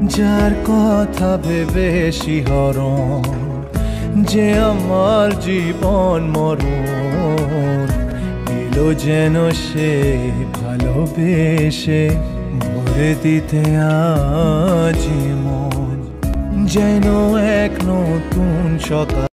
যার কথা ভেবে শিহরণ যে আমার জীবন মরণ এলো যেন সে ভালোবেসে ভরে দিতে আজ মন যেন এক নতুন সকাল।